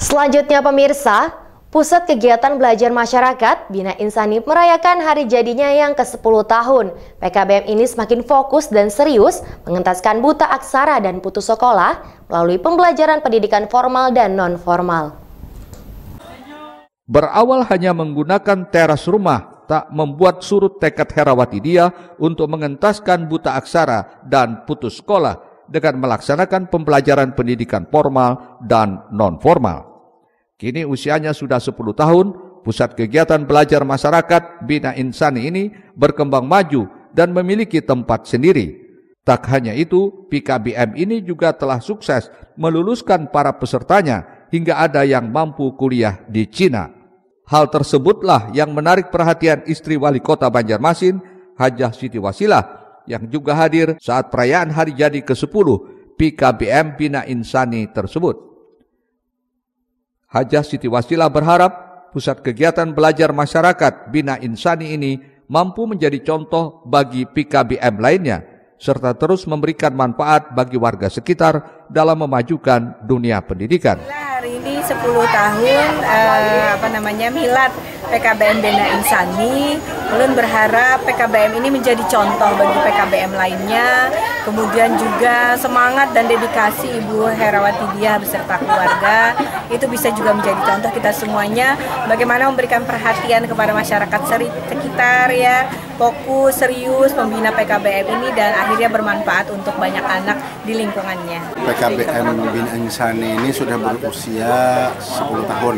Selanjutnya pemirsa, Pusat Kegiatan Belajar Masyarakat Bina Insani merayakan hari jadinya yang ke-10 tahun. PKBM ini semakin fokus dan serius mengentaskan buta aksara dan putus sekolah melalui pembelajaran pendidikan formal dan non-formal. Berawal hanya menggunakan teras rumah, tak membuat surut tekad Herawati Dia untuk mengentaskan buta aksara dan putus sekolah dengan melaksanakan pembelajaran pendidikan formal dan non-formal. Kini usianya sudah 10 tahun, Pusat Kegiatan Belajar Masyarakat Bina Insani ini berkembang maju dan memiliki tempat sendiri. Tak hanya itu, PKBM ini juga telah sukses meluluskan para pesertanya hingga ada yang mampu kuliah di Cina. Hal tersebutlah yang menarik perhatian istri Wali Kota Banjarmasin, Hajah Siti Wasilah, yang juga hadir saat perayaan hari jadi ke-10 PKBM Bina Insani tersebut. Hajah Siti Wasilah berharap Pusat Kegiatan Belajar Masyarakat Bina Insani ini mampu menjadi contoh bagi PKBM lainnya, serta terus memberikan manfaat bagi warga sekitar dalam memajukan dunia pendidikan. Hari ini 10 tahun milad PKBM Bina Insani. Ulun berharap PKBM ini menjadi contoh bagi PKBM lainnya. Kemudian juga semangat dan dedikasi Ibu Herawati Dia beserta keluarga itu bisa juga menjadi contoh kita semuanya bagaimana memberikan perhatian kepada masyarakat sekitar, ya, fokus serius membina PKBM ini dan akhirnya bermanfaat untuk banyak anak di lingkungannya. PKBM Bina Insani ini sudah berusia 10 tahun.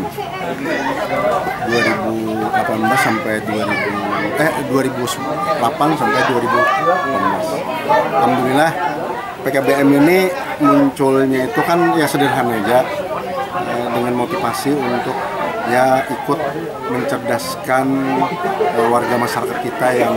2008 sampai 2008 sampai 2018. Alhamdulillah PKBM ini munculnya itu kan ya sederhana aja, dengan motivasi untuk ya ikut mencerdaskan warga masyarakat kita yang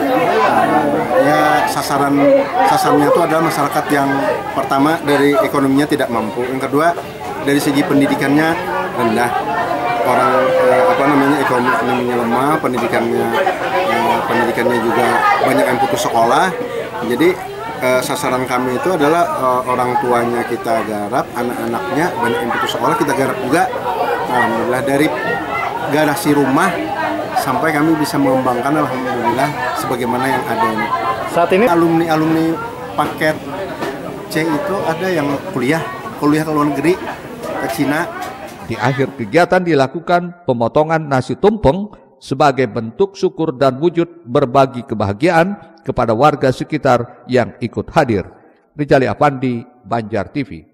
ya sasarannya itu adalah masyarakat yang pertama dari ekonominya tidak mampu, yang kedua dari segi pendidikannya rendah, orang ekonominya lemah, pendidikannya juga banyak yang putus sekolah. Jadi sasaran kami itu adalah orang tuanya kita garap, anak-anaknya banyak yang putus sekolah kita garap juga. Alhamdulillah dari garasi rumah sampai kami bisa mengembangkan alhamdulillah sebagaimana yang ada ini. Saat ini alumni paket C itu ada yang kuliah ke luar negeri, ke Cina. Di akhir kegiatan dilakukan pemotongan nasi tumpeng sebagai bentuk syukur dan wujud berbagi kebahagiaan kepada warga sekitar yang ikut hadir. Rijali Apandi, Banjar TV.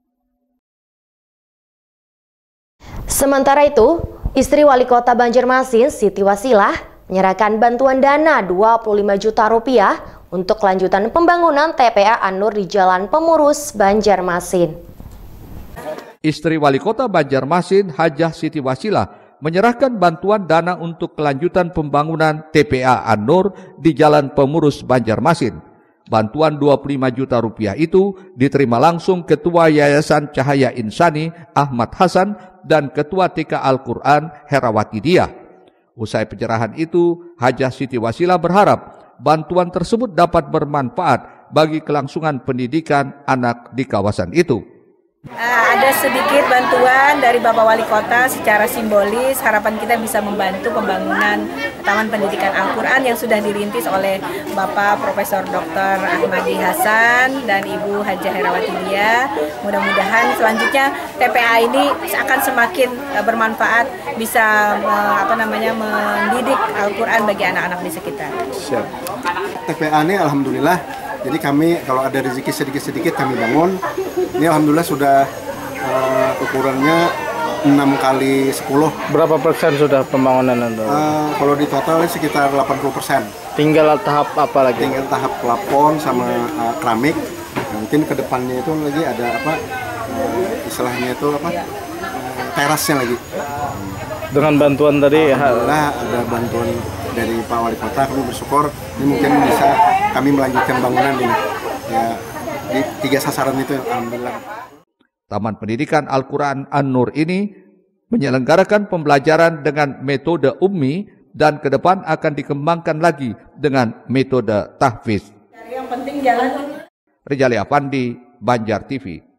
Sementara itu, istri Wali Kota Banjarmasin, Siti Wasilah, menyerahkan bantuan dana Rp25 juta untuk kelanjutan pembangunan TPA An-Nur di Jalan Pemurus, Banjarmasin. Istri Wali Kota Banjarmasin, Hajah Siti Wasilah, menyerahkan bantuan dana untuk kelanjutan pembangunan TPA An-Nur di Jalan Pemurus, Banjarmasin. Bantuan Rp25 juta itu diterima langsung Ketua Yayasan Cahaya Insani, Ahmad Hasan, dan Ketua TK Al-Quran, Herawati Dia. Usai penyerahan itu, Hajah Siti Wasilah berharap bantuan tersebut dapat bermanfaat bagi kelangsungan pendidikan anak di kawasan itu. Ada sedikit bantuan dari Bapak Wali Kota secara simbolis, harapan kita bisa membantu pembangunan Taman Pendidikan Al-Quran yang sudah dirintis oleh Bapak Profesor Dr. Ahmadi Hasan dan Ibu Hajah Herawati Dia. Mudah-mudahan selanjutnya TPA ini akan semakin bermanfaat, bisa mendidik Al-Quran bagi anak-anak di sekitar. Siap. TPA ini alhamdulillah, jadi kami kalau ada rezeki sedikit-sedikit kami bangun. Ini alhamdulillah sudah ukurannya 6x10. berapa persen sudah pembangunan Anda? Kalau di total sekitar 80%. Tinggal tahap apa lagi? Tinggal tahap plafon sama keramik. Mungkin ke depannya itu lagi ada istilahnya itu terasnya lagi. Dengan bantuan tadi alhamdulillah ada bantuan dari Pak Wali Kota, kami bersyukur ini mungkin bisa kami melanjutkan bangunan ini ya, di 3 sasaran itu alhamdulillah. Taman Pendidikan Al-Quran An-Nur ini menyelenggarakan pembelajaran dengan metode ummi dan ke depan akan dikembangkan lagi dengan metode tahfiz. Yang penting jalan. Rijali Apandi, Banjar TV.